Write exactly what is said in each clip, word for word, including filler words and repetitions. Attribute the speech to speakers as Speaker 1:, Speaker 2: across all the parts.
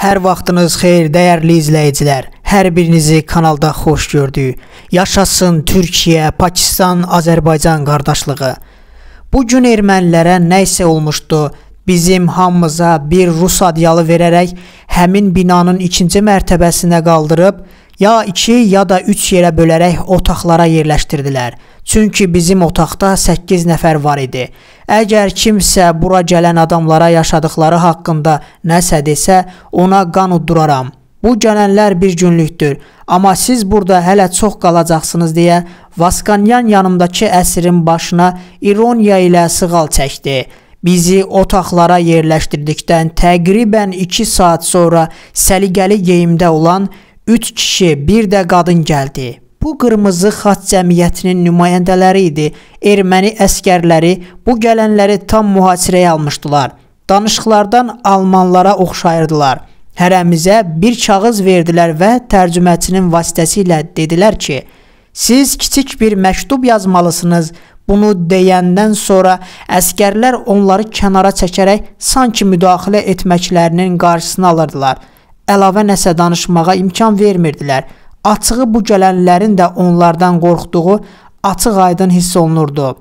Speaker 1: Hər vaxtınız xeyir, dəyərli izləyicilər. Hər birinizi kanalda xoş gördük. Yaşasın Türkiyə, Pakistan, Azərbaycan qardaşlığı. Bugün ermənilərə nə isə olmuşdu. Bizim hamımıza bir Rus adyalı verərək həmin binanın ikinci mərtəbəsinə qaldırıb, ya iki ya da üç yerə bölərək otaqlara yerləşdirdilər. Çünki bizim otaqda səkkiz nəfər var idi. Əgər kimsə bura gələn adamlara yaşadıkları haqqında nəsə desə, ona qan udduraram. Bu gələnlər bir günlükdür, amma siz burada hələ çox qalacaqsınız deyə Vaskanyan yanımdakı əsrin başına ironiya ilə sığal çəkdi. Bizi otaqlara yerləşdirdikdən təqribən iki saat sonra səliqəli geyimdə olan üç kişi, bir də qadın gəldi. Bu qırmızı xaç cəmiyyətinin nümayəndələri idi. Erməni əskərləri bu gələnləri tam mühasirəyə almışdılar. Danışıqlardan almanlara oxşayırdılar. Hərəmizə bir kağız verdilər və tərcüməçinin vasitəsilə dedilər ki, siz kiçik bir məktub yazmalısınız. Bunu deyəndən sonra əskərlər onları kənara çəkərək sanki müdaxilə etməklərinin qarşısını alırdılar. Əlavə nəsə danışmağa imkan vermirdilər. Açığı bu gələnlərin də onlardan qorxduğu açıq aydın hiss olunurdu.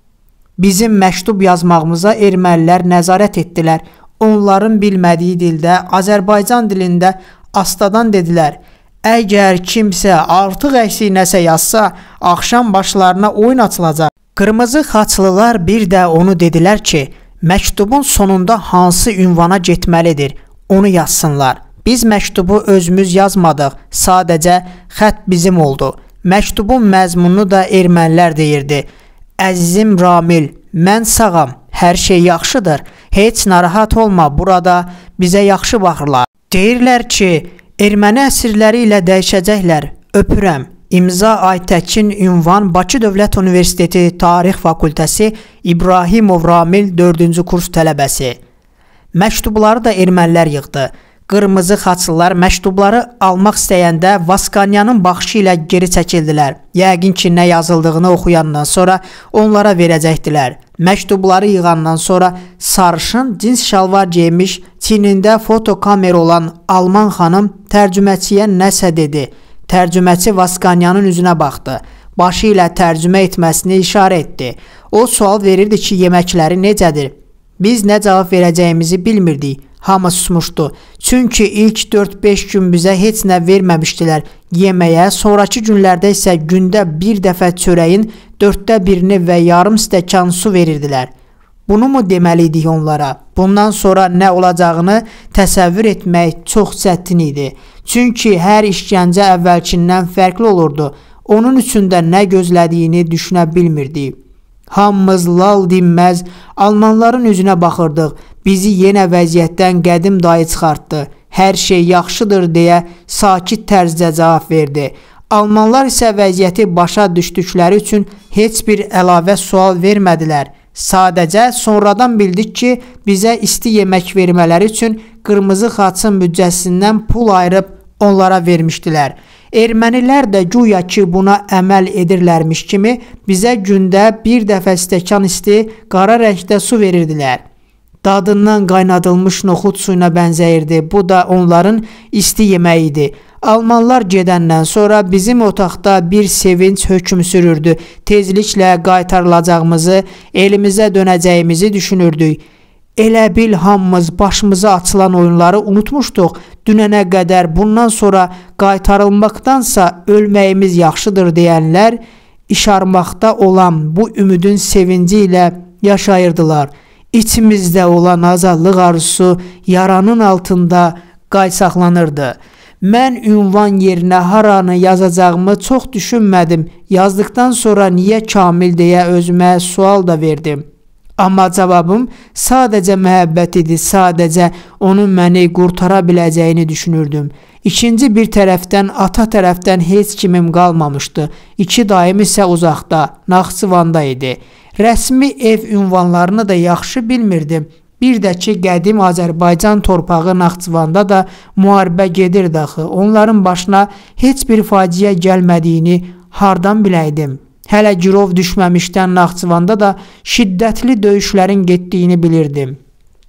Speaker 1: Bizim məktub yazmağımıza ermənilər nəzarət etdilər. Onların bilmədiyi dildə, Azərbaycan dilində astadan dedilər, əgər kimsə artıq əksik nəsə yazsa, axşam başlarına oyun açılacaq. Qırmızı xaçlılar bir də onu dedilər ki, məktubun sonunda hansı ünvana getməlidir, onu yazsınlar. Biz məktubu özümüz yazmadıq, sadəcə xətt bizim oldu. Məktubun məzmununu da ermənilər deyirdi. Əzizim Ramil, mən sağam, hər şey yaxşıdır, heç narahat olma, burada bizə yaxşı baxırlar. Deyirlər ki, erməni əsirləri ilə dəyişəcəklər, öpürəm. İmza Aytəkin ünvan Bakı Dövlət Universiteti Tarix Fakültəsi İbrahimov Ramil dördüncü kurs tələbəsi. Məktubları da ermənilər yığdı. Qırmızı xaçlılar məktubları almaq istəyəndə Vaskanyanın baxışı ilə geri çəkildilər. Yəqin ki, nə yazıldığını oxuyandan sonra onlara verəcəkdilər. Məktubları yığandan sonra sarışın cins şalvar geymiş, çinində fotokamera olan Alman xanım tərcüməçiyə nəsə dedi. Tərcüməçi Vaskanyanın üzünə baxdı. Başı ilə tərcümə etməsini işarə etdi. O sual verirdi ki, yeməkləri necədir? Biz nə cavab verəcəyimizi bilmirdik. Hamı susmuşdu. Çünki ilk dörd beş gün bizə heç nə verməmişdilər yeməyə. Sonraki günlərdə isə gündə bir dəfə çörəyin dörddə birini və yarım stəkan su verirdilər. Bunu mu deməliydik onlara? Bundan sonra nə olacağını təsəvvür etmək çox çətin idi. Çünki hər işgəncə əvvəlkindən fərqli olurdu. Onun üçün də nə gözlədiyini düşünə bilmirdik. Hamımız lal dinməz almanların üzünə baxırdıq. Bizi yenə vəziyyətdən qədim dayı çıxartdı. Hər şey yaxşıdır deyə sakit tərzdə cavab verdi. Almanlar isə vəziyyəti başa düşdükləri üçün heç bir əlavə sual vermədilər. Sadəcə sonradan bildik ki, bizə isti yemək vermələri üçün qırmızı xaçın büdcəsindən pul ayırıb onlara vermişdilər. Ermənilər də güya ki, buna əməl edirlərmiş kimi bizə gündə bir dəfə stəkan isti, qara rəngdə su verirdilər. Dadından qaynadılmış noxud suyuna bənzəyirdi. Bu da onların isti yeməyi idi. Almanlar gedəndən sonra bizim otaqda bir sevinç hökm sürürdü. Tezliklə qaytarılacağımızı, elimizə dönəcəyimizi düşünürdük. Elə bil hamımız başımıza açılan oyunları unutmuşduq. Dünənə qədər bundan sonra qaytarılmaqdansa ölməyimiz yaxşıdır deyənlər işarmaqda olan bu ümidin sevinci ilə yaşayırdılar. İçimizdə olan azadlıq arzusu yaranın altında qaysaqlanırdı. Mən ünvan yerinə haranı yazacağımı çox düşünmədim. Yazdıqdan sonra niyə Kamil deyə özümə sual da verdim. Amma cavabım sadəcə məhəbbət idi, sadəcə onun məni qurtara biləcəyini düşünürdüm. İkinci bir tərəfdən, ata tərəfdən heç kimim qalmamışdı. İki dayım isə uzaqda, Naxçıvanda idi. Rəsmi ev ünvanlarını da yaxşı bilmirdim. Bir də ki, qədim Azərbaycan torpağı Naxçıvanda da müharibə gedirdi axı. Onların başına heç bir faciə gəlmədiyini hardan biləydim? Hələ girov düşməmişdən Naxçıvanda da şiddətli döyüşlərin getdiyini bilirdim.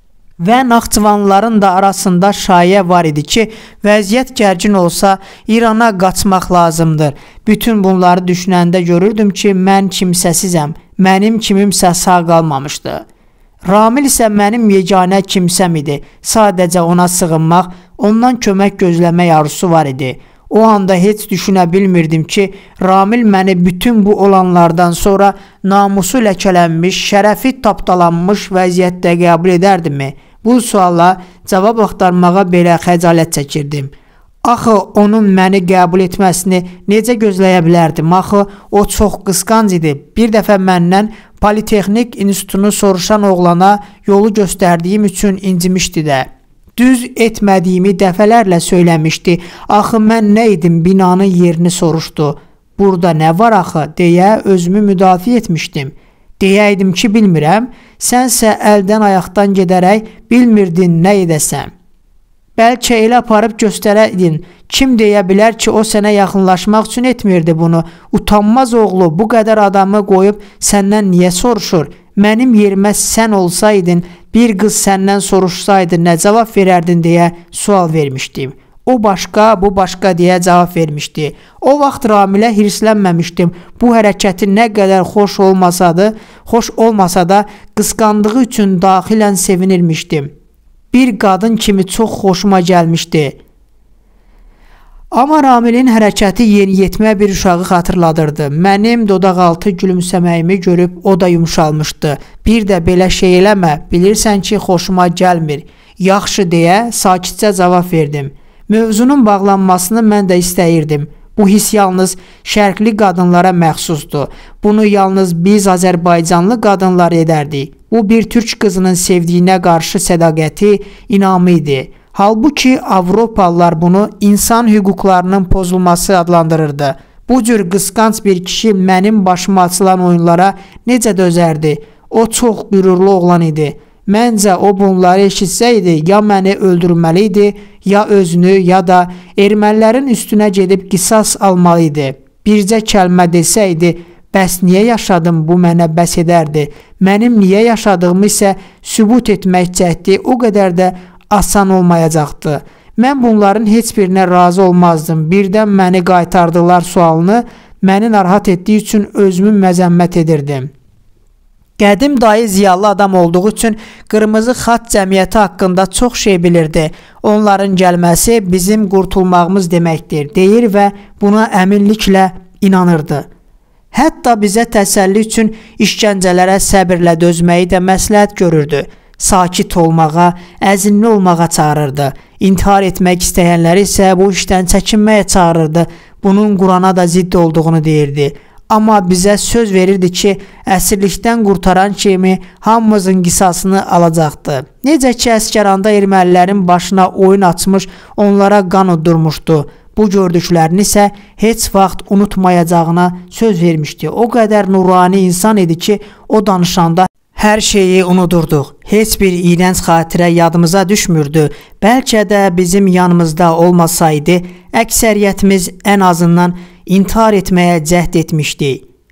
Speaker 1: və Naxçıvanlıların da arasında şayiə var idi ki, vəziyyət gərgin olsa İrana qaçmaq lazımdır. Bütün bunları düşünəndə görürdüm ki, mən kimsəsizəm, mənim kimimsə sağ qalmamışdı. Ramil isə mənim yeganə kimsəm idi. Sadəcə ona sığınmaq, ondan kömək gözləmək arzusu var idi. O anda heç düşünə bilmirdim ki, Ramil məni bütün bu olanlardan sonra namusu ləkələnmiş, şərəfi tapdalanmış vəziyyətdə qəbul edərdimi? Bu suala cavab axtarmağa belə xəcalət çəkirdim. Axı onun məni qəbul etməsini necə gözləyə bilərdim? Axı o çox qısqanc idi. Bir dəfə məndən Politexnik İnstitutunu soruşan oğlana yolu göstərdiyim üçün incimişdi də. Düz etmədiyimi dəfələrlə söyləmişdi. Axı mən nə idim, binanın yerini soruşdu. Burada nə var axı, deyə özümü müdafiə etmişdim. Deyəydim ki, bilmirəm, sənsə əldən ayaqdan gedərək bilmirdin nə edəsən. Bəlkə elə aparıb göstərəydin. Kim deyə bilər ki, o sənə yaxınlaşmaq üçün etmirdi bunu. Utanmaz oğlu bu qədər adamı qoyub səndən niyə soruşur? Mənim yerimə sən olsaydın, bir qız səndən soruşsaydı nə cavab verərdin deyə sual vermişdim. O başqa, bu başqa deyə cavab vermişdi. O vaxt Ramilə hirslənməmişdim. Bu hərəkəti nə qədər xoş olmasa da, xoş olmasa da qısqandığı üçün daxilən sevinirmişdim. Bir qadın kimi çox xoşuma gəlmişdi. Amma Ramilin hərəkəti yeniyetmə bir uşağı xatırladırdı. Mənim dodaqaltı gülümsəməyimi görüb o da yumşalmışdı. Bir də belə şey eləmə, bilirsən ki, xoşuma gəlmir. Yaxşı deyə sakitcə cavab verdim. Mövzunun bağlanmasını mən də istəyirdim. Bu his yalnız şərqli qadınlara məxsusdur. Bunu yalnız biz Azərbaycanlı qadınlar edərdik. Bu bir türk qızının sevdiyinə qarşı sədaqəti, inamı idi. Halbuki Avropalılar bunu insan hüquqlarının pozulması adlandırırdı. Bu cür qısqanc bir kişi mənim başıma açılan oyunlara necə dözərdi? O çox qürurlu oğlan idi. Məncə o bunları eşitsəydi ya məni öldürməli idi, ya özünü, ya da ermənilərin üstünə gedib qisas almalı idi. Bircə kəlmə desəydi, bəs niyə yaşadım, bu mənə bəs edərdi. Mənim niyə yaşadığımı isə sübut etmək cəhdi o qədər də asan olmayacaqdı. Mən bunların heç birinə razı olmazdım. Birdən məni qaytardılar sualını məni narahat etdiyi üçün özümü məzəmmət edirdim. Qədim dayı ziyalı adam olduğu üçün qırmızı xat cəmiyyəti haqqında çox şey bilirdi. Onların gəlməsi bizim qurtulmağımız deməkdir, deyir və buna əminliklə inanırdı. Hətta bizə təsəlli üçün işgəncələrə səbirlə dözməyi də məsləhət görürdü. Sakit olmağa, əzinli olmağa çağırırdı. İntihar etmək istəyənləri isə bu işdən çəkinməyə çağırırdı. Bunun Qurana da zidd olduğunu deyirdi. Amma bizə söz verirdi ki, əsirlikdən qurtaran kimi hamımızın qisasını alacaqdı. Necə ki, Əsgəranda ermənilərin başına oyun açmış, onlara qan uddurmuşdu. Bu gördüklərini isə heç vaxt unutmayacağına söz vermişdi. O qədər nurani insan idi ki, o danışanda hər şeyi unudurduq. Heç bir iyrənc xatirə yadımıza düşmürdü. Bəlkə də bizim yanımızda olmasaydı, əksəriyyətimiz ən azından intihar etməyə cəhd etmişdi.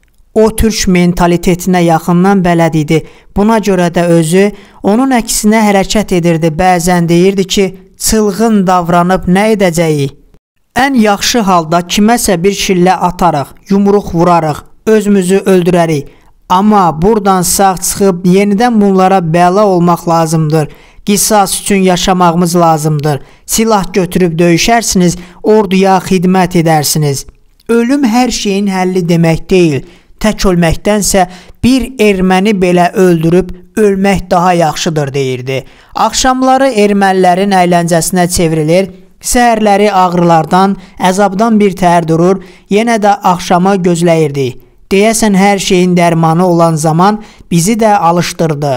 Speaker 1: O türk mentalitetinə yaxından bələd idi. Buna görə də özü onun əksinə hərəkət edirdi. Bəzən deyirdi ki, çılğın davranıb nə edəcəyik? Ən yaxşı halda kiməsə bir şillə atarıq, yumruq vurarıq, özümüzü öldürərik. Amma buradan sağ çıxıb yenidən bunlara bəla olmaq lazımdır. Qisas üçün yaşamağımız lazımdır. Silah götürüb döyüşərsiniz, orduya xidmət edərsiniz. Ölüm hər şeyin həlli demək deyil. Tək ölməkdənsə bir erməni belə öldürüb ölmək daha yaxşıdır deyirdi. Axşamları ermənilərin əyləncəsinə çevrilir, səhərləri ağrılardan, əzabdan bir təhər durur, yenə də axşama gözləyirdi. Deyəsən hər şeyin dərmanı olan zaman bizi də alışdırdı.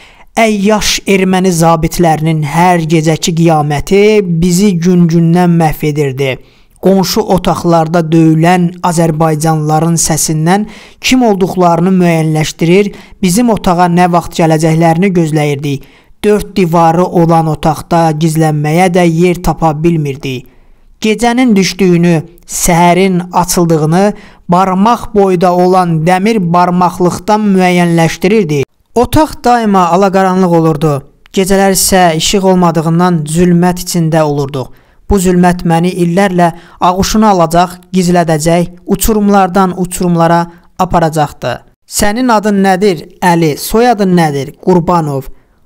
Speaker 1: Əyyaş erməni zabitlərinin hər gecəki qiyaməti bizi gün-gündən məhv edirdi. Qonşu otaqlarda döyülən Azərbaycanlıların səsindən kim olduqlarını müəyyənləşdirir, bizim otağa nə vaxt gələcəklərini gözləyirdik. Dörd divarı olan otaqda gizlənməyə də yer tapa bilmirdik. Gecənin düşdüyünü, səhərin açıldığını barmaq boyda olan dəmir barmaqlıqdan müəyyənləşdirirdi. Otaq daima alaqaranlıq olurdu. Gecələr isə işıq olmadığından zülmət içində olurduq. Bu zülmət məni illərlə ağuşuna alacaq, gizlədəcək, uçurumlardan uçurumlara aparacaqdı. Sənin adın nədir? Əli. Soyadın nədir? Qurbanov.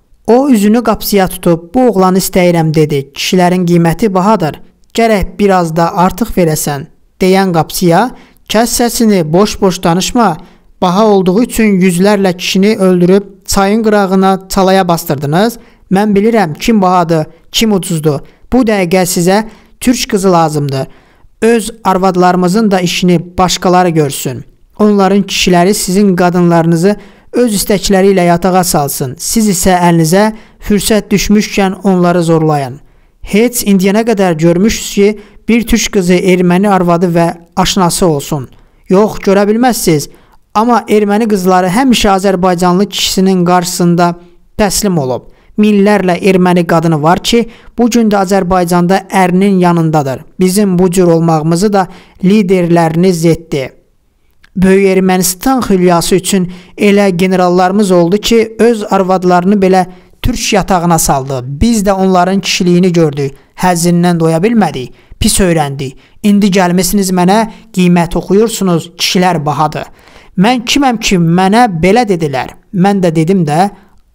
Speaker 1: O üzünü qapısıya tutub, bu oğlanı istəyirəm dedi. Kişilərin qiyməti bahadır. Gərək biraz da artıq verəsən. Deyən qapısıya, kəs səsini, boş-boş danışma. Baha olduğu üçün yüzlərlə kişini öldürüb çayın qırağına çalaya bastırdınız. Mən bilirəm kim bahadır, kim ucuzdur. Bu dəqiqə sizə türk qızı lazımdır. Öz arvadlarımızın da işini başqaları görsün. Onların kişiləri sizin qadınlarınızı öz istəkləri ilə yatağa salsın. Siz isə əlinizə fürsət düşmüşkən onları zorlayın. Heç indiyənə qədər görmüşsünüz ki, bir türk qızı erməni arvadı və aşnası olsun. Yox, görə bilməzsiniz. Amma erməni qızları həmişə Azərbaycanlı kişisinin qarşısında təslim olub. Minlərlə erməni qadını var ki, bu gün də Azərbaycanda ərinin yanındadır. Bizim bu cür olmağımızı da liderləriniz etdi. Böyük Ermənistan xülyası üçün elə generallarımız oldu ki, öz arvadlarını belə türk yatağına saldı. Biz də onların kişiliyini gördük. Həzzindən doya bilmədik. Pis öyrəndik. İndi gəlmisiniz mənə qiymət oxuyursunuz. Kişilər bahadır. Mən kiməm ki, mənə belə dedilər. Mən də dedim də,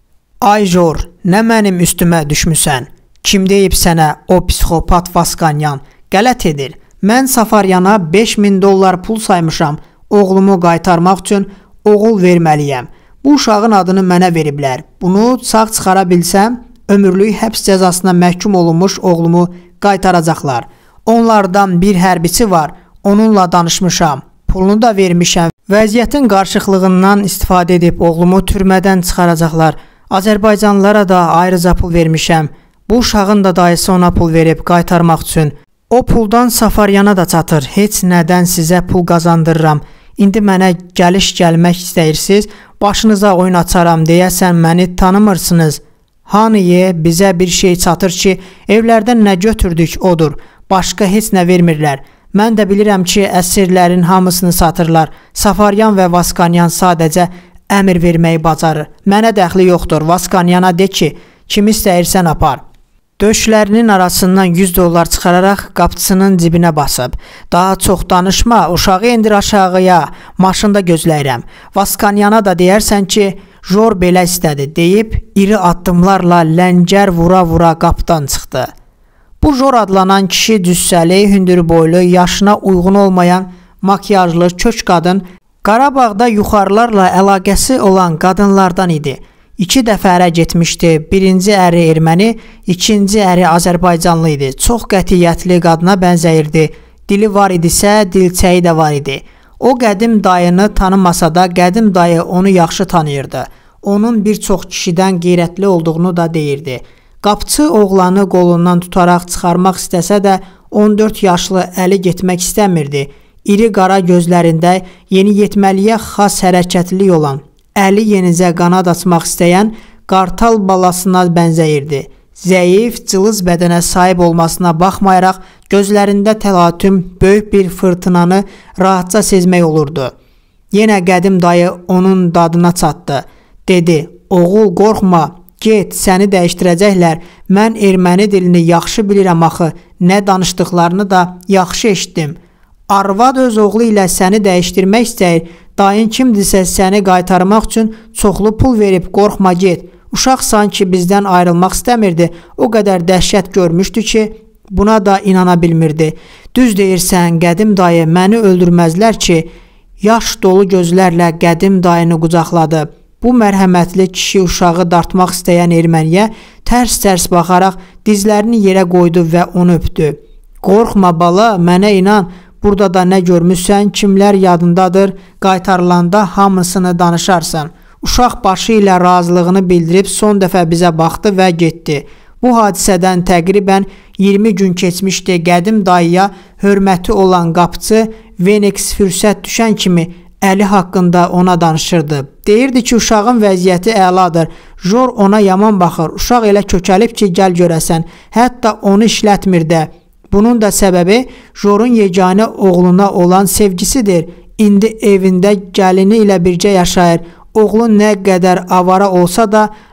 Speaker 1: ay Jor, nə mənim üstümə düşmüsən? Kim deyib sənə o psixopat Vaskanyan? Qələt edir. Mən Safaryana beş min dollar pul saymışam. Oğlumu qaytarmaq üçün oğul verməliyəm. Bu uşağın adını mənə veriblər. Bunu sağ çıxara bilsəm, ömürlük həbs cəzasına məhkum olunmuş oğlumu qaytaracaqlar. Onlardan bir hərbiçi var. Onunla danışmışam. Pulunu da vermişəm. Vəziyyətin qarışıqlığından istifadə edib oğlumu türmədən çıxaracaqlar. Azərbaycanlılara da ayrıca pul vermişəm. Bu uşağın da dayısı ona pul verib qaytarmaq üçün. O puldan Safaryana da çatır. Heç nədən sizə pul qazandırıram. İndi mənə gəliş gəlmək istəyirsiniz, başınıza oyun açaram deyəsən məni tanımırsınız. Hanıye bizə bir şey çatır ki, evlərdən nə götürdük odur. Başqa heç nə vermirlər. Mən də bilirəm ki, əsirlərin hamısını satırlar. Safaryan və Vaskanyan sadəcə əmr verməyi bacarır. Mənə dəxli yoxdur. Vaskanyana de ki, kimi istəyirsən apar. Döşlərinin arasından yüz dollar çıxararaq qapçısının cibinə basıb. Daha çox danışma, uşağı indir aşağıya, maşında gözləyirəm. Vaskanyana da deyərsən ki, Jor belə istədi deyib, iri addımlarla ləngər vura-vura qapıdan çıxdı. Bu Jor adlanan kişi cüssəli, hündür boylu, yaşına uyğun olmayan, makyajlı, kök qadın, Qarabağda yuxarılarla əlaqəsi olan qadınlardan idi. İki dəfə ərə getmişdi. Birinci əri erməni, ikinci əri Azərbaycanlı idi. Çox qətiyyətli qadına bənzəyirdi. Dili var idisə, dilçəyi də var idi. O qədim dayını tanımasa da, qədim dayı onu yaxşı tanıyırdı. Onun bir çox kişidən qeyrətli olduğunu da deyirdi. Qapçı oğlanı qolundan tutaraq çıxarmaq istəsə də, on dörd yaşlı Əli getmək istəmirdi. İri qara gözlərində yeni yetməliyə xas hərəkətlilik olan, Əli yenicə qanad açmaq istəyən qartal balasına bənzəyirdi. Zəif, cılız bədənə sahib olmasına baxmayaraq, gözlərində təlatüm, böyük bir fırtınanı rahatca sezmək olurdu. Yenə qədim dayı onun dadına çatdı. Dedi, oğul qorxma, get, səni dəyişdirəcəklər. Mən erməni dilini yaxşı bilirəm axı, nə danışdıqlarını da yaxşı eşitdim. Arvad öz oğlu ilə səni dəyişdirmək istəyir. Dayın kimdirsə səni qaytarmaq üçün çoxlu pul verib, qorxma get. Uşaq sanki bizdən ayrılmaq istəmirdi. O qədər dəhşət görmüşdü ki, buna da inana bilmirdi. Düz deyirsən, qədim dayı, məni öldürməzlər ki, yaş dolu gözlərlə qədim dayını qucaqladı. Bu mərhəmətli kişi uşağı dartmaq istəyən erməniyə tərs-tərs baxaraq dizlərini yerə qoydu və onu öpdü. Qorxma bala, mənə inan. Burada da nə görmüşsən, kimlər yadındadır, qaytarılanda hamısını danışarsan. Uşaq başı ilə razılığını bildirib son dəfə bizə baxdı və getdi. Bu hadisədən təqribən iyirmi gün keçmişdi. Qədim dayıya hörməti olan qapçı Veneks fürsət düşən kimi Əli haqqında ona danışırdı. Deyirdi ki, uşağın vəziyyəti əladır. Jor ona yaman baxır. Uşaq elə kökəlib ki, gəl görəsən. Hətta onu işlətmir də. Bunun da səbəbi Jorun yeganə oğluna olan sevgisidir. İndi evində gəlini ilə bircə yaşayır. Oğlu nə qədər avara olsa da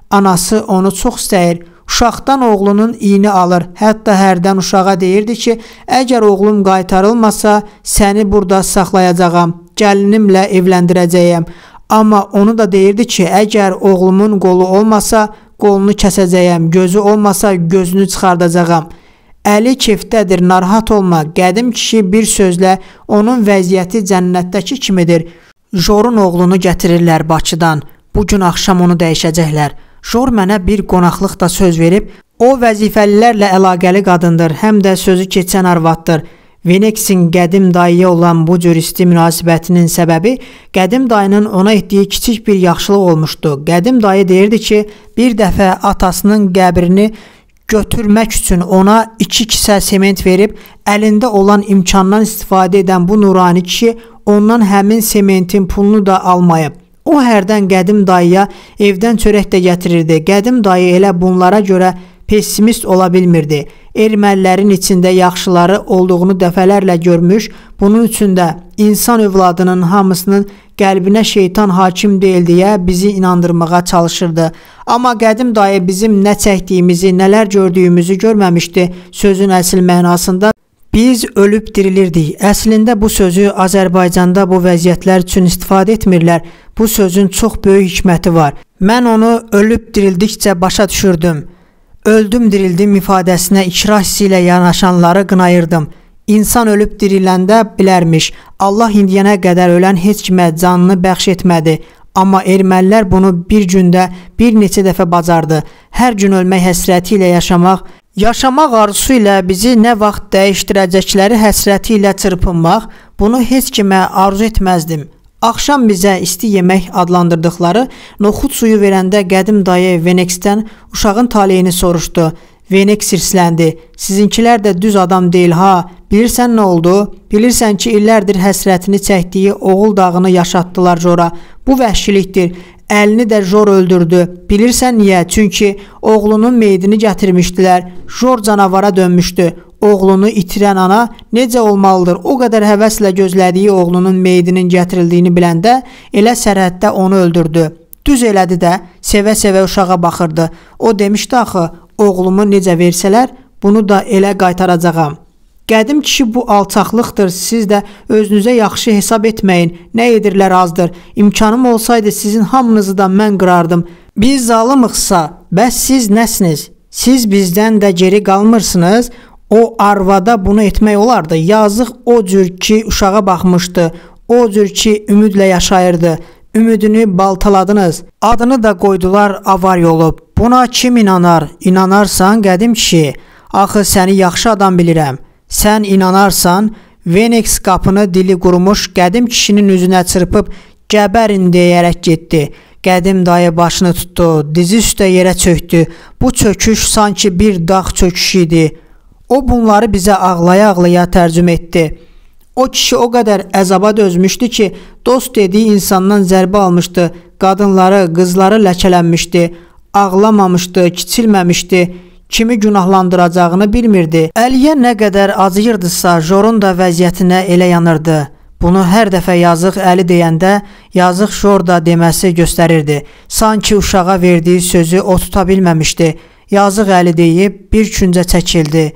Speaker 1: Anası onu çox istəyir. Uşaqdan oğlunun iyini alır. Hətta hərdən uşağa deyirdi ki, əgər oğlum qaytarılmasa, səni burada saxlayacağam, gəlinimlə evləndirəcəyəm. Amma onu da deyirdi ki, əgər oğlumun qolu olmasa, qolunu kəsəcəyəm, gözü olmasa, gözünü çıxardacağam. Əli kefdədir, narahat olma. Qədim kişi bir sözlə onun vəziyyəti cənnətdəki kimidir. Jorun oğlunu gətirirlər Bakıdan. Bugün axşam onu dəyişəcəklər. Jor mənə bir qonaqlıq da söz verib. O vəzifəlilərlə əlaqəli qadındır, həm də sözü keçən arvaddır. Veneksin qədim dayıya olan bu cür isti münasibətinin səbəbi qədim dayının ona etdiyi kiçik bir yaxşılıq olmuşdu. Qədim dayı deyirdi ki, bir dəfə atasının qəbrini götürmək üçün ona iki kisə sement verib, əlində olan imkandan istifadə edən bu nurani kişi ondan həmin sementin pulunu da almayıb. O hərdən qədim dayıya evdən çörək də gətirirdi. Qədim dayı elə bunlara görə pessimist ola bilmirdi. Ermənilərin içində yaxşıları olduğunu dəfələrlə görmüş, bunun üçün də insan övladının hamısının qəlbinə şeytan hakim deyil deyə bizi inandırmağa çalışırdı. Amma qədim dayı bizim nə çəkdiyimizi, nələr gördüyümüzü görməmişdi. Sözün əsl mənasında biz ölüb dirilirdik. Əslində bu sözü Azərbaycanda bu vəziyyətlər üçün istifadə etmirlər. Bu sözün çox böyük hikməti var. Mən onu ölüb dirildikcə başa düşürdüm. Öldüm dirildim ifadəsinə ikrah hissi ilə yanaşanları qınayırdım. İnsan ölüb diriləndə bilərmiş. Allah indiyənə qədər ölən heç kimə canını bəxş etmədi. Amma ermənilər bunu bir gündə bir neçə dəfə bacardı. Hər gün ölmək həsrəti ilə yaşamaq, yaşamaq arzusu ilə bizi nə vaxt dəyişdirəcəkləri həsrəti ilə çırpınmaq, bunu heç kimə arzu etməzdim. Axşam bizə isti yemək adlandırdıqları noxud suyu verəndə qədim dayı Veneksdən uşağın taleyini soruşdu. Veneks sirsləndi. Sizinkilər də düz adam deyil ha. Bilirsən nə oldu? Bilirsən ki, illərdir həsrətini çəkdiyi oğul dağını yaşatdılar Jora. Bu vəhşilikdir. Əlini də Jor öldürdü. Bilirsən niyə? Çünki oğlunun meyidini gətirmişdilər. Jor canavara dönmüşdü. Oğlunu itirən ana necə olmalıdır? O qədər həvəslə gözlədiyi oğlunun meyidinin gətirildiyini biləndə elə sərhəddə onu öldürdü. Düz elədi də, sevə-sevə uşağa baxırdı. O demişdi axı, oğlumu necə versələr, bunu da elə qaytaracağam. Qədim kişi bu alçaqlıqdır, siz də özünüzə yaxşı hesab etməyin, nə edirlər azdır. İmkanım olsaydı sizin hamınızı da mən qırardım. Biz zalımıqsa, bəs siz nəsiniz? Siz bizdən də geri qalmırsınız. O arvada bunu etmək olardı. Yazıq o cür ki uşağa baxmışdı. O cür ki ümidlə yaşayırdı. Ümidini baltaladınız. Adını da qoydular avar yolu. Buna kim inanar? İnanarsan qədim kişi. Axı səni yaxşı adam bilirəm. Sən inanarsan, Veneks qapını dili qurumuş qədim kişinin üzünə çırpıb gəbərin deyərək getdi. Qədim dayı başını tutdu, dizi üstə yerə çöktü. Bu çöküş sanki bir dağ çöküşü idi. O bunları bizə ağlaya-ağlaya tərcümə etdi. O kişi o qədər əzaba dözmüşdü ki, dost dediyi insandan zərbə almışdı, qadınları, qızları ləkələnmişdi, ağlamamışdı, kiçilməmişdi, kimi günahlandıracağını bilmirdi. Əliyə nə qədər acıyırdısa, Jorun da vəziyyətinə elə yanırdı. Bunu hər dəfə yazıq Əli deyəndə, yazıq Jor da deməsi göstərirdi. Sanki uşağa verdiyi sözü o tuta bilməmişdi. Yazıq Əli deyib bir küncə çəkildi.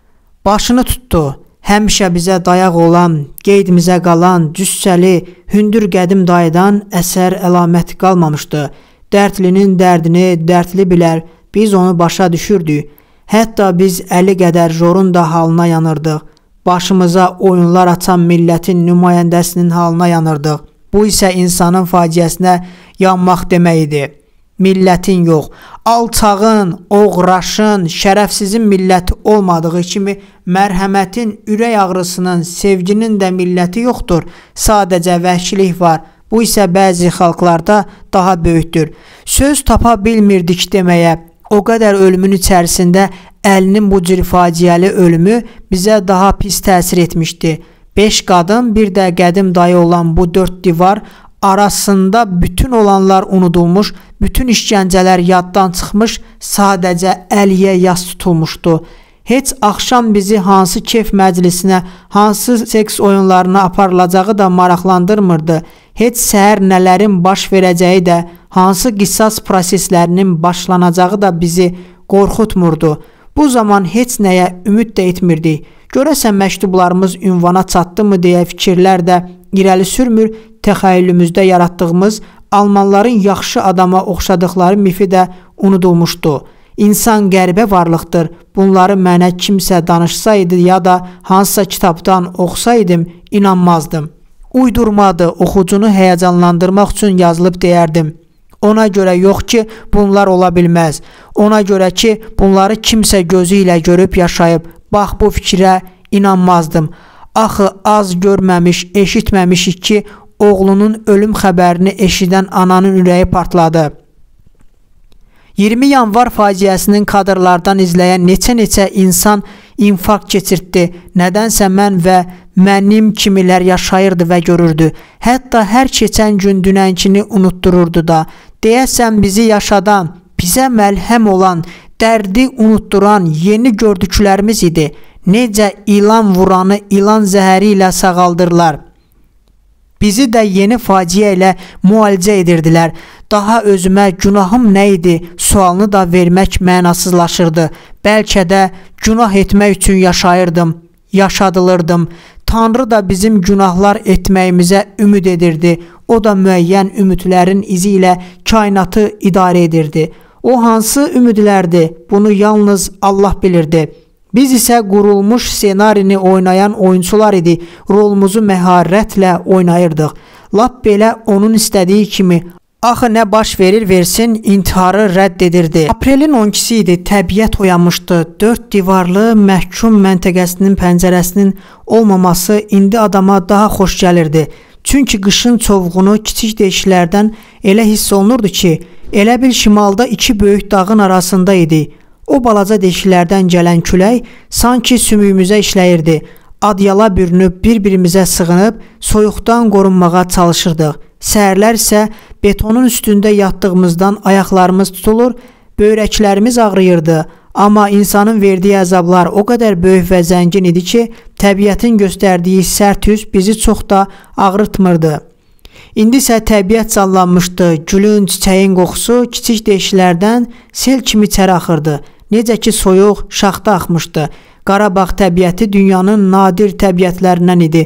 Speaker 1: Başını tutdu. Həmişə bizə dayaq olan, qeydimizə qalan, cüssəli, hündür qədim dayıdan əsər əlamət qalmamışdı. Dərdlinin dərdini dərdli bilər, biz onu başa düşürdük. Hətta biz Əli qədər Jorun da halına yanırdıq. Başımıza oyunlar açan millətin nümayəndəsinin halına yanırdıq. Bu isə insanın faciəsinə yanmaq demək idi. Millətin yox, alçağın, oğraşın, şərəfsizin milləti olmadığı kimi mərhəmətin, ürək ağrısının, sevginin də milləti yoxdur. Sadəcə vəhşilik var. Bu isə bəzi xalqlarda daha böyükdür. Söz tapa bilmirdik deməyə, o qədər ölümün içərisində Əlinin bu cür faciəli ölümü bizə daha pis təsir etmişdi. Beş qadın, bir də qədim dayı olan bu dörd divar arasında bütün olanlar unudulmuş, bütün işgəncələr yaddan çıxmış, sadəcə Əliyə yas tutulmuşdu. Heç axşam bizi hansı kef məclisinə, hansı seks oyunlarına aparılacağı da maraqlandırmırdı. Heç səhər nələrin baş verəcəyi də hansı qisas proseslərinin başlanacağı da bizi qorxutmurdu. Bu zaman heç nəyə ümid də etmirdik. Görəsən məktublarımız ünvana çatdımı deyə fikirlər də irəli sürmür, təxəyyülümüzdə yaratdığımız Almanların yaxşı adama oxşadıqları mifi də unudulmuşdu. İnsan qəribə varlıqdır. Bunları mənə kimsə danışsaydı ya da hansısa kitabdan oxusaydım, inanmazdım. Uydurmadı, oxucunu həyəcanlandırmaq üçün yazılıb deyərdim. Ona görə yox ki, bunlar ola bilməz. Ona görə ki, bunları kimsə gözü ilə görüb yaşayıb. Bax, bu fikrə inanmazdım. Axı, az görməmiş, eşitməmişik ki, oğlunun ölüm xəbərini eşidən ananın ürəyi partladı. iyirmi yanvar faciəsinin kadrlardan izləyən neçə-neçə insan infarkt keçirtdi. Nədənsə mən və mənim kimilər yaşayırdı və görürdü. Hətta hər keçən gün dünənkini unuttururdu da. Deyəsən bizi yaşadan, bizə məlhəm olan, dərdi unutduran yeni gördüklərimiz idi. Necə ilan vuranı ilan zəhəri ilə sağaldırlar. Bizi də yeni faciə ilə müalicə edirdilər. Daha özümə günahım nə idi sualını da vermək mənasızlaşırdı. Bəlkə də günah etmək üçün yaşayırdım, yaşadılırdım. Tanrı da bizim günahlar etməyimizə ümid edirdi. O da müəyyən ümidlərin izi ilə kainatı idarə edirdi. O hansı ümidlərdi? Bunu yalnız Allah bilirdi. Biz isə qurulmuş senarini oynayan oyunçular idi. Rolumuzu məharətlə oynayırdıq. Lap belə onun istədiyi kimi. Axı nə baş verir versin, intiharı rədd edirdi. Aprelin on ikisi idi, təbiət oyanmışdı. Dörd divarlı məhkum məntəqəsinin pəncərəsinin olmaması indi adama daha xoş gəlirdi. Çünki qışın çovğunu kiçik deşiklərdən elə hiss olunurdu ki, elə bil şimalda iki böyük dağın arasında idi. O balaca deşiklərdən gələn külək sanki sümüyümüzə işləyirdi. Adyala bürünüb bir-birimizə sığınıb soyuqdan qorunmağa çalışırdıq. Səhərlər isə betonun üstündə yatdığımızdan ayaqlarımız tutulur, böyrəklərimiz ağrıyırdı. Amma insanın verdiyi əzablar o qədər böyük və zəngin idi ki, təbiətin göstərdiyi sərt üz bizi çox da ağrıtmırdı. İndi isə təbiət canlanmışdı. Gülün, çiçəyin qoxusu kiçik deşiklərdən sel kimi içəri axırdı. Necə ki soyuq şaxta axmışdı. Qarabağ təbiəti dünyanın nadir təbiətlərindən idi.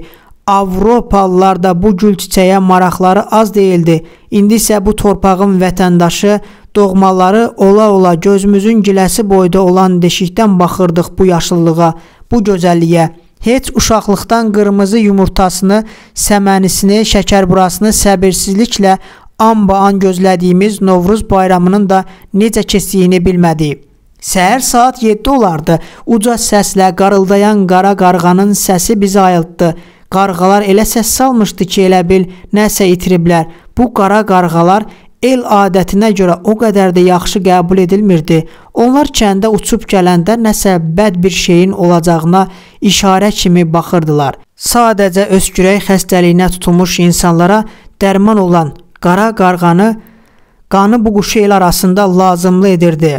Speaker 1: Avropalılar da bu gül çiçəyə maraqları az deyildi. İndi isə bu torpağın vətəndaşı, doğmaları ola-ola gözümüzün giləsi boyda olan deşikdən baxırdıq bu yaşıllığa, bu gözəlliyə. Heç uşaqlıqdan qırmızı yumurtasını, səmənisini, şəkərburasını səbirsizliklə an-ba-an gözlədiyimiz Novruz bayramının da necə keçdiyini bilmədik. Səhər saat yeddi olardı. Uca səslə qarıldayan qara qarğanın səsi bizi ayıltdı. Qarğalar elə səs salmışdı ki, elə bil nəsə itiriblər. Bu qara qarğalar el adətinə görə o qədər də yaxşı qəbul edilmirdi. Onlar kəndə uçub gələndə nəsə bəd bir şeyin olacağına işarə kimi baxırdılar. Sadəcə öskürək xəstəliyinə tutulmuş insanlara dərman olan qara qarğanı qanı bu quşu el arasında lazımlı edirdi.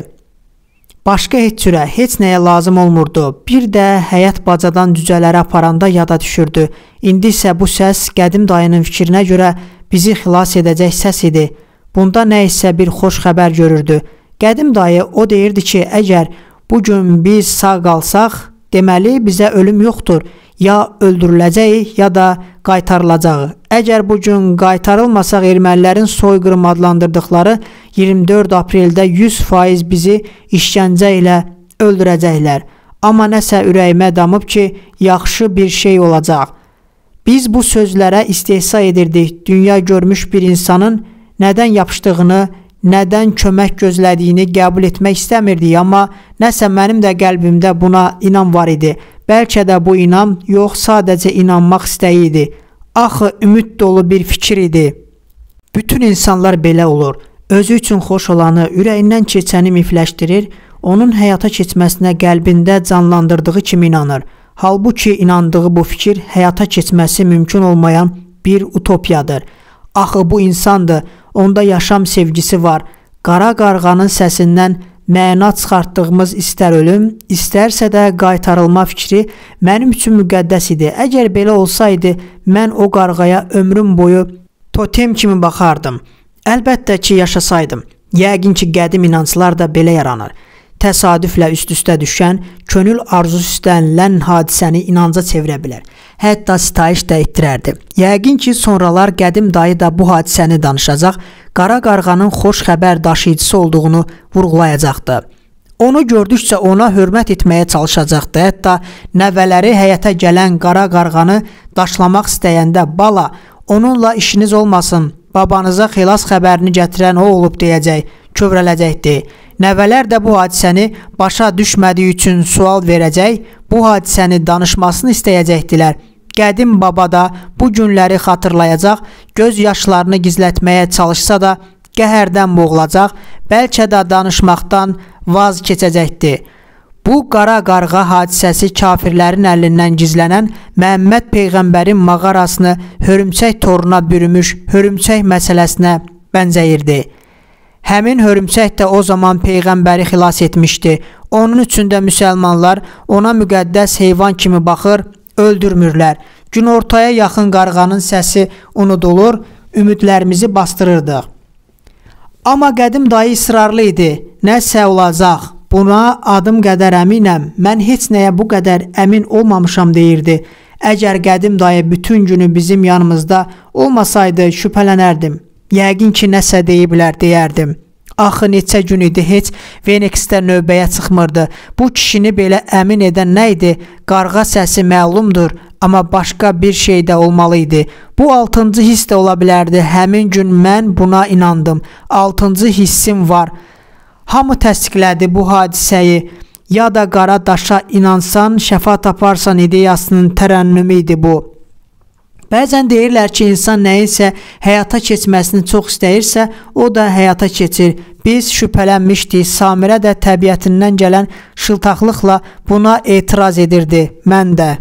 Speaker 1: Başqa heç cürə, heç nəyə lazım olmurdu. Bir də həyat bacadan cücələri aparanda yada düşürdü. İndi isə bu səs qədim dayının fikrinə görə bizi xilas edəcək səs idi. Bunda nə isə bir xoş xəbər görürdü. Qədim dayı o deyirdi ki, əgər bugün biz sağ qalsaq, deməli bizə ölüm yoxdur. Ya öldürüləcəyik, ya da qaytarılacaq. Əgər bugün qaytarılmasaq ermənilərin soyqırım adlandırdıqları iyirmi dörd apreldə yüz faiz bizi işgəncə ilə öldürəcəklər. Amma nəsə ürəyimə damıb ki, yaxşı bir şey olacaq. Biz bu sözlərə istehza edirdik. Dünya görmüş bir insanın nədən yapışdığını, nədən kömək gözlədiyini qəbul etmək istəmirdik, amma nəsə mənim də qəlbimdə buna inam var idi. Bəlkə də bu inam yox, sadəcə inanmaq istəyi idi. Axı ümid dolu bir fikir idi. Bütün insanlar belə olur. Özü üçün xoş olanı, ürəyindən keçəni mifləşdirir, onun həyata keçməsinə qəlbində canlandırdığı kimi inanır. Halbuki inandığı bu fikir həyata keçməsi mümkün olmayan bir utopiyadır. Axı bu insandır, onda yaşam sevgisi var. Qara qarğanın səsindən məna çıxartdığımız istər ölüm, istərsə də qaytarılma fikri mənim üçün müqəddəs idi. Əgər belə olsaydı, mən o qarğaya ömrüm boyu totem kimi baxardım. Əlbəttə ki, yaşasaydım. Yəqin ki, qədim inanclar da belə yaranır. Təsadüflə üst-üstə düşən, könül arzusu istənilən hadisəni inanca çevirə bilər. Hətta sitayiş də etdirərdi. Yəqin ki, sonralar qədim dayı da bu hadisəni danışacaq, qara qarğanın xoş xəbər daşıyıcısı olduğunu vurğulayacaqdı. Onu gördükcə ona hörmət etməyə çalışacaqdı. Hətta nəvələri həyətə gələn qara qarğanı daşlamaq istəyəndə, bala, onunla işiniz olmasın, babanıza xilas xəbərini gətirən o olub deyəcək, kövrələcəkdi. Nəvələr də bu hadisəni başa düşmədiyi üçün sual verəcək, bu hadisəni danışmasını istəyəcəkdilər. Qədim baba da bu günləri xatırlayacaq, göz yaşlarını gizlətməyə çalışsa da qəhərdən boğulacaq, bəlkə də danışmaqdan vaz keçəcəkdi. Bu qara qarğa hadisəsi kafirlərin əlindən gizlənən Məhəmməd Peyğəmbərin mağarasını hörümçək toruna bürümüş hörümçək məsələsinə bənzəyirdi. Həmin hörümçək də o zaman Peyğəmbəri xilas etmişdi. Onun üçün də müsəlmanlar ona müqəddəs heyvan kimi baxır, öldürmürlər. Günortaya yaxın qarğanın səsi unudulur, ümidlərimizi bastırırdıq. Amma qədim dayı israrlı idi. Nəsə olacaq. Buna adım qədər əminəm. Mən heç nəyə bu qədər əmin olmamışam deyirdi. Əgər qədim dayı bütün günü bizim yanımızda olmasaydı şübhələnərdim. Yəqin ki, nəsə deyiblər deyərdim. Axı neçə gün idi heç Venexdə növbəyə çıxmırdı. Bu kişini belə əmin edən nə idi? Qarğa səsi məlumdur, amma başqa bir şey də olmalı idi. Bu altıncı hiss də ola bilərdi. Həmin gün mən buna inandım. Altıncı hissim var. Hamı təsdiqlədi bu hadisəyi. Ya da qara daşa inansan, şəfa taparsan ideyasının tərənnümü idi bu. Bəzən deyirlər ki, insan nəyinsə həyata keçməsini çox istəyirsə, o da həyata keçir. Biz şübhələnmişdik, Samirə də təbiətindən gələn şıltaqlıqla buna etiraz edirdi, mən də.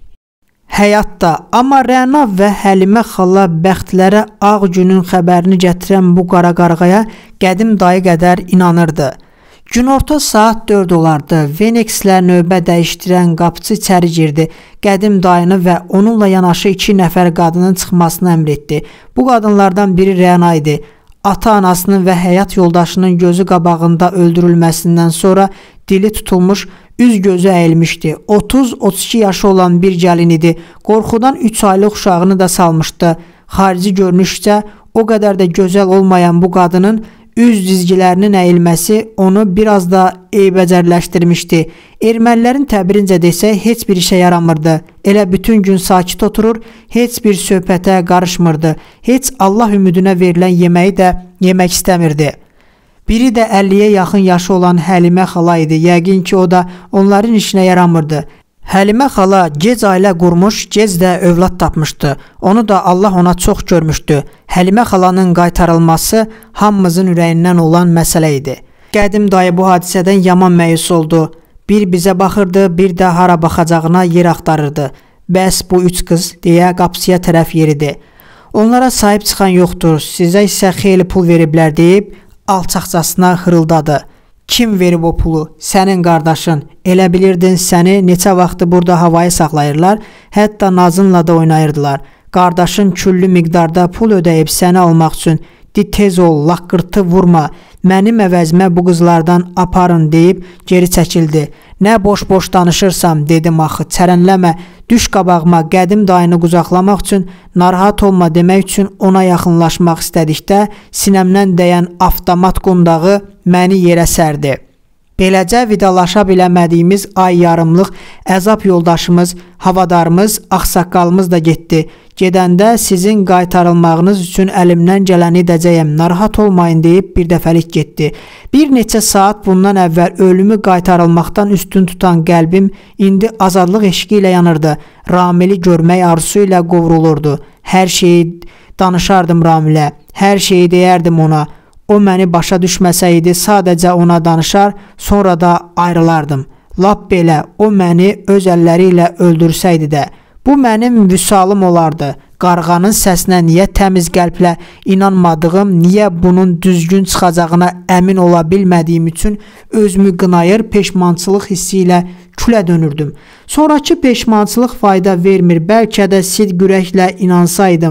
Speaker 1: Həyatda, amma Rəna və Həlimə xala bəxtlərə ağ günün xəbərini gətirən bu qara qarğaya qədim dayı qədər inanırdı. Günorta saat dörd olardı. Venexlə növbə dəyişdirən qapıçı içəri girdi. Qədim dayını və onunla yanaşı iki nəfər qadının çıxmasını əmr etdi. Bu qadınlardan biri Rəna idi. Ata-anasının və həyat yoldaşının gözü qabağında öldürülməsindən sonra dili tutulmuş, üz gözü əyilmişdi. otuz otuz iki yaşı olan bir gəlin idi. Qorxudan üç aylıq uşağını da salmışdı. Xarici görünüşcə o qədər də gözəl olmayan bu qadının üz dizgilərinin əyilməsi onu biraz da eybəcərləşdirmişdi. Ermənilərin təbirincə desək, heç bir işə yaramırdı. Elə bütün gün sakit oturur, heç bir söhbətə qarışmırdı. Heç Allah ümidinə verilən yeməyi də yemək istəmirdi. Biri də əlliyə yaxın yaşı olan Həlimə xala idi. Yəqin ki, o da onların işinə yaramırdı. Həlimə xala gec ailə qurmuş, gec də övlad tapmışdı. Onu da Allah ona çox görmüşdü. Həlimə xalanın qaytarılması hamımızın ürəyindən olan məsələ idi. Qədim dayı bu hadisədən yaman məyus oldu. Bir bizə baxırdı, bir də hara baxacağına yer axtarırdı. Bəs bu üç qız deyə qapısıya tərəf yeridi. Onlara sahib çıxan yoxdur, sizə isə xeyli pul veriblər deyib alçaqcasına xırıldadı. Kim verib o pulu? Sənin qardaşın. Elə bilirdin səni neçə vaxtı burada havayı saxlayırlar, hətta nazınla da oynayırdılar. Qardaşın küllü miqdarda pul ödəyib səni almaq üçün. Di tez ol, laqqırtı vurma, mənim əvəzimə bu qızlardan aparın deyib geri çəkildi. Nə boş-boş danışırsam dedim axı, çərənləmə, düş qabağıma. Qədim dayını qucaqlamaq üçün, narahat olma demək üçün ona yaxınlaşmaq istədikdə sinəmdən dəyən avtomat qundağı məni yerə sərdi. Beləcə vidalaşa biləmədiyimiz ay yarımlıq əzab yoldaşımız, havadarımız, ağsaqqalımız da getdi. Gedəndə sizin qaytarılmağınız üçün əlimdən gələni edəcəyəm, narahat olmayın deyib bir dəfəlik getdi. Bir neçə saat bundan əvvəl ölümü qaytarılmaqdan üstün tutan qəlbim indi azadlıq eşqi ilə yanırdı. Ramili görmək arzusu ilə qovrulurdu. Hər şeyi danışardım Ramilə, hər şeyi deyərdim ona. O məni başa düşməsəydi sadəcə ona danışar, sonra da ayrılardım. Lap belə o məni öz əlləri ilə öldürsəydi də. Bu mənim vüsalım olardı. Qarğanın səsinə niyə təmiz qəlblə inanmadığım, niyə bunun düzgün çıxacağına əmin ola bilmədiyim üçün özümü qınayır, peşmançılıq hissi ilə külə dönürdüm. Sonrakı peşmançılıq fayda vermir, bəlkə də sidq ürəklə inansaydım,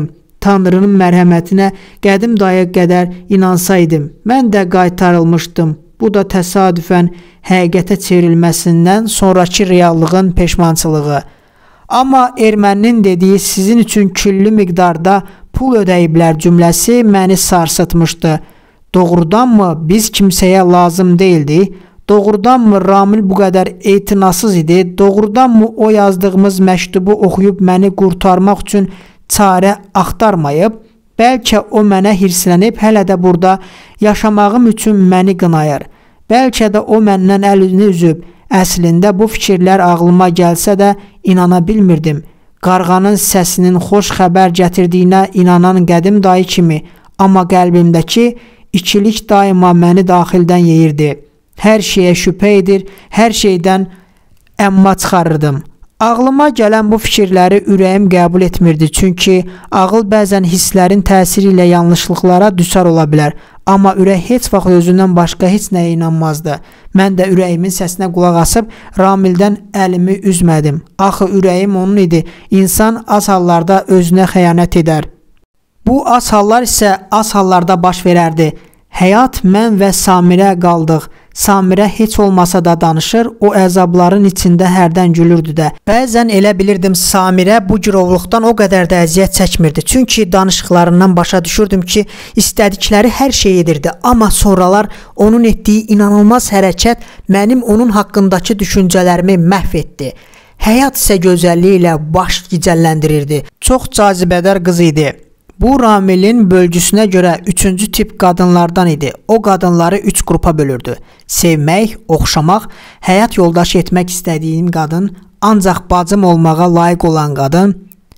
Speaker 1: Tanrının mərhəmətinə qədim daya qədər inansaydım, mən də qaytarılmışdım. Bu da təsadüfən həqiqətə çevrilməsindən sonraki reallığın peşmançılığı. Amma erməninin dediyi sizin üçün küllü miqdarda pul ödəyiblər cümləsi məni sarsıtmışdı. Doğrudanmı biz kimsəyə lazım deyildi? Doğrudanmı Ramil bu qədər etinasız idi? Doğrudanmı o yazdığımız məktubu oxuyub məni qurtarmaq üçün çarə axtarmayıb? Bəlkə o mənə hirslənib hələ də burada yaşamağım üçün məni qınayır. Bəlkə də o məndən əlini üzüb. Əslində bu fikirlər ağlıma gəlsə də inana bilmirdim. Qarğanın səsinin xoş xəbər gətirdiyinə inanan qədim dayı kimi, amma qəlbimdəki ikilik daima məni daxildən yeyirdi. Hər şeyə şübhə edir, hər şeydən əmma çıxarırdım. Ağlıma gələn bu fikirləri ürəyim qəbul etmirdi, çünki ağıl bəzən hisslərin təsiri ilə yanlışlıqlara düçar ola bilər. Amma ürək heç vaxt özündən başqa heç nəyə inanmazdı. Mən də ürəyimin səsinə qulaq asıb Ramildən əlimi üzmədim. Axı ürəyim onun idi. İnsan az hallarda özünə xəyanət edər. Bu az hallar isə az hallarda baş verərdi. Həyat, mən və Samirə qaldıq. Samirə heç olmasa da danışır, o əzabların içində hərdən gülürdü də. Bəzən elə bilirdim Samirə bu girovluqdan o qədər də əziyyət çəkmirdi. Çünki danışıqlarından başa düşürdüm ki, istədikləri hər şey edirdi. Amma sonralar onun etdiyi inanılmaz hərəkət mənim onun haqqındakı düşüncələrimi məhv etdi. Həyat isə gözəlliyi ilə baş gicəlləndirirdi. Çox cazibədar qız idi. Bu Ramilin bölgüsünə görə üçüncü tip qadınlardan idi. O qadınları üç qrupa bölürdü. Sevmək, oxşamaq, həyat yoldaşı etmək istədiyim qadın, ancaq bacım olmağa layiq olan qadın,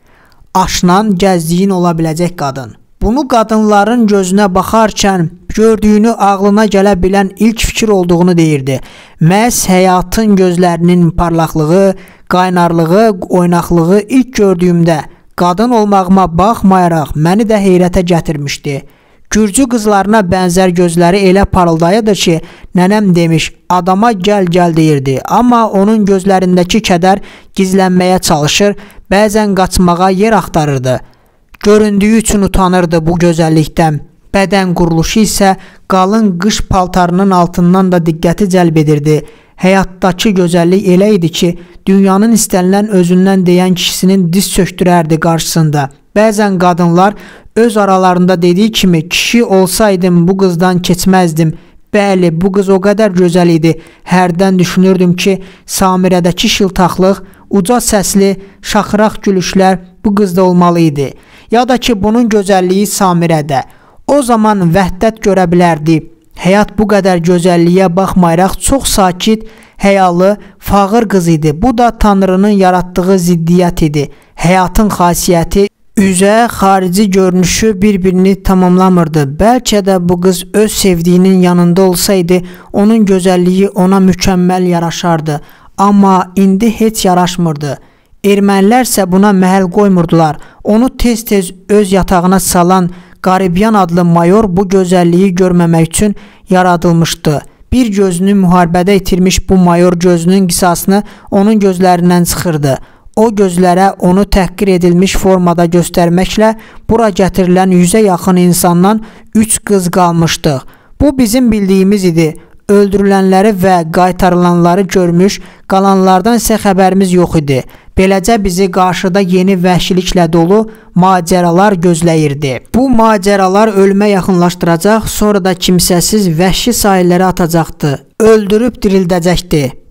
Speaker 1: aşnan, gəzdiyin ola biləcək qadın. Bunu qadınların gözünə baxarkən gördüyünü ağlına gələ bilən ilk fikir olduğunu deyirdi. Məhz həyatın gözlərinin parlaqlığı, qaynarlığı, oynaqlığı ilk gördüyümdə qadın olmağıma baxmayaraq məni də heyrətə gətirmişdi. Gürcü qızlarına bənzər gözləri elə parıldayırdı ki, nənəm demiş, adama gəl-gəl deyirdi. Amma onun gözlərindəki kədər gizlənməyə çalışır, bəzən qaçmağa yer axtarırdı. Göründüyü üçün utanırdı bu gözəllikdən. Bədən quruluşu isə qalın qış paltarının altından da diqqəti cəlb edirdi. Həyatdakı gözəllik elə idi ki, dünyanın istənilən özündən deyən kişisinin diz çöktürərdi qarşısında. Bəzən qadınlar öz aralarında dediyi kimi, kişi olsaydım bu qızdan keçməzdim. Bəli, bu qız o qədər gözəl idi. Hərdən düşünürdüm ki, Samirədəki şıltaqlıq, uca səsli, şaxıraq gülüşlər bu qızda olmalı idi. Ya da ki, bunun gözəlliyi Samirədə. O zaman vəhdət görə bilərdi. Həyat bu qədər gözəlliyə baxmayaraq çox sakit, həyalı, fağır qız idi. Bu da Tanrının yaratdığı ziddiyyət idi. Həyatın xasiyyəti, üzə, xarici görünüşü bir-birini tamamlamırdı. Bəlkə də bu qız öz sevdiyinin yanında olsaydı, onun gözəlliyi ona mükəmməl yaraşardı. Amma indi heç yaraşmırdı. Ermənilər isə buna məhəl qoymurdular. Onu tez-tez öz yatağına salan Qaribyan adlı mayor bu gözəlliyi görməmək üçün yaradılmışdı. Bir gözünü müharibədə itirmiş bu mayor gözünün qisasını onun gözlərindən çıxırdı. O gözlərə onu təhqir edilmiş formada göstərməklə bura gətirilən yüzə yaxın insandan üç qız qalmışdıq. Bu bizim bildiyimiz idi. Öldürülənləri və qaytarılanları görmüş, qalanlardan isə xəbərimiz yox idi. Beləcə bizi qarşıda yeni vəhşiliklə dolu macəralar gözləyirdi. Bu macəralar ölümə yaxınlaşdıracaq, sonra da kimsəsiz vəhşi sahillərə atacaqdı. Öldürüb dirildəcəkdi.